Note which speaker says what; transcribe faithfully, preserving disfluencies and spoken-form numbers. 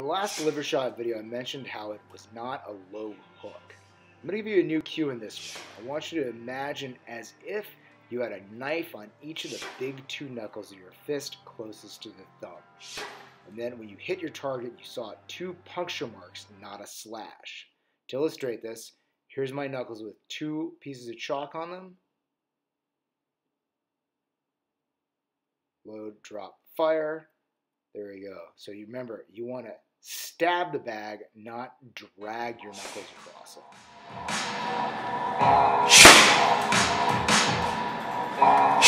Speaker 1: the last liver shot video, I mentioned how it was not a low hook. I'm going to give you a new cue in this one. I want you to imagine as if you had a knife on each of the big two knuckles of your fist closest to the thumb. And then when you hit your target, you saw two puncture marks, not a slash. To illustrate this, here's my knuckles with two pieces of chalk on them. Load, drop, fire. There we go. So you remember, you want to stab the bag, not drag your knuckles across it.